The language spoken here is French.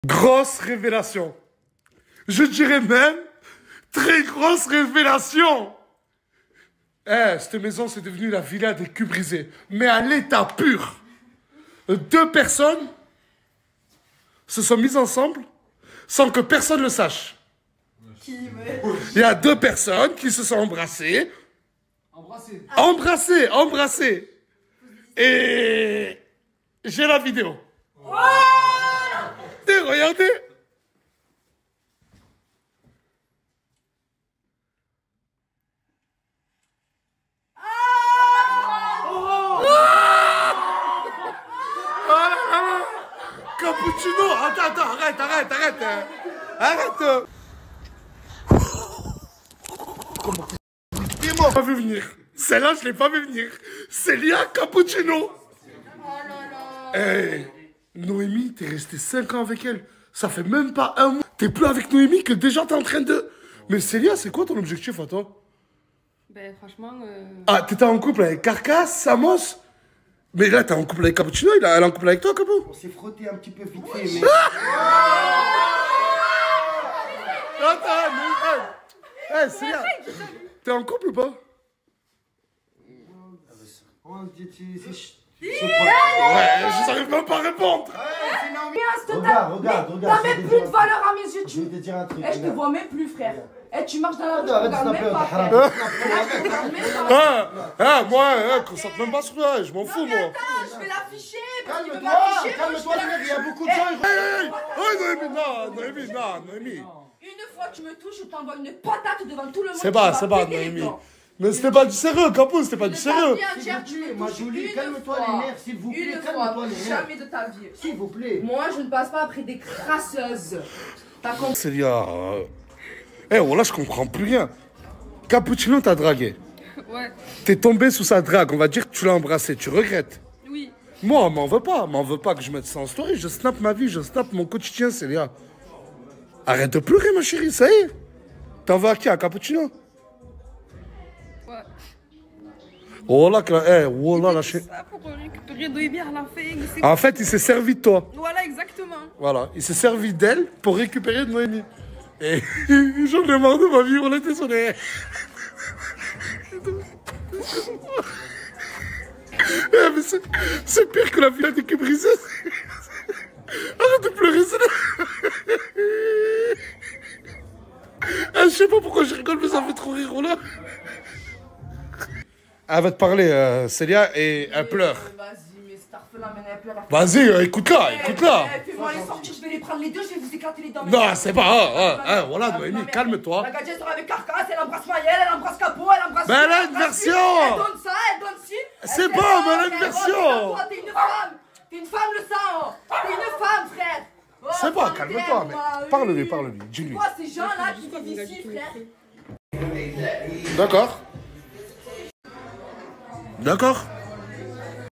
Grosse révélation. Je dirais même, très grosse révélation. Eh, cette maison, c'est devenu la villa des culs brisés. Mais à l'état pur. 2 personnes se sont mises ensemble sans que personne ne le sache. Il y a 2 personnes qui se sont embrassées. Embrassées. Et j'ai la vidéo. Regardez. Cappuccino, attends, arrête. Arrête. Comment? Dis-moi. Pas vu venir. Celle-là, je l'ai pas vu venir. Célia Cappuccino. Hey, Noémie, t'es resté 5 ans avec elle. Ça fait même pas un mois. T'es plus avec Noémie que déjà t'es en train de... Mais Célia, c'est quoi ton objectif à toi? Ben franchement... Ah, t'étais en couple avec Carcasse, Samos? Mais là, t'es en couple avec Cappuccino, elle est en couple avec toi, Capu? On s'est frotté un petit peu vite fait, mais... Attends, hey, Célia, t'es en couple ou pas? Ouais, je n'arrive même pas à répondre. Regarde. T'as même plus de valeur à mes yeux. Je vais te dire un truc. Eh, je te vois même plus, frère. Eh, tu marches dans la rue, tu Arrête de regardes taper, même pas, arrête. frère. Moi, concentre même pas sur toi, je m'en fous, moi. Attends, je vais l'afficher. Parce qu'il veut m'afficher. Calme-toi, il y a beaucoup de gens. Noémie, Noémie. Une fois que tu me touches, je t'envoie une patate devant tout le monde. C'est pas, Noémie. Mais c'était pas du sérieux, Capou, c'était pas du sérieux. Julie, calme-toi les nerfs, s'il vous plaît. Calme-toi les nerfs. Jamais de ta vie. S'il vous plaît. Moi, je ne passe pas après des crasseuses. T'as compris? Célia, là, je comprends plus rien. Cappuccino t'a dragué. Ouais. T'es tombé sous sa drague, on va dire que tu l'as embrassé, tu regrettes. Oui. Moi, m'en veux pas que je mette ça en story, je snap ma vie, je snap mon quotidien, Célia. Arrête de pleurer, ma chérie, ça y est. T'en vas à qui, à Cappuccino? Ouais. Oh là, la chérie. Ça pour récupérer Noémie à la fin. En fait, il s'est servi de toi. Voilà, exactement. Voilà, il s'est servi d'elle pour récupérer de Noémie. Et j'en ai marre de ma vie, on est désolé. Mais c'est pire que la villa des culs brisés. Arrête de pleurer, c'est là. Je sais pas pourquoi je rigole, mais ça me fait trop rire, là. Elle va te parler, Célia, et elle pleure. Vas-y, mais cette arfe-là, elle pleure. Vas-y, écoute-la. Fais-moi les sortir, je vais les prendre les deux, je vais vous éclater les dents. Non, c'est pas... voilà, Noémie, calme-toi. La gadget sera avec Carcasse, elle embrasse Maëlle, elle embrasse Capot, elle embrasse... Mais elle a une version. Elle donne ça, elle donne ci. C'est bon, mais elle a une version. T'es une femme. T'es une femme, le sang. T'es une femme, frère. C'est bon, calme-toi, mais parle-lui, dis-lui. Quoi, ces gens-là qui vivent ici, frère? D'accord.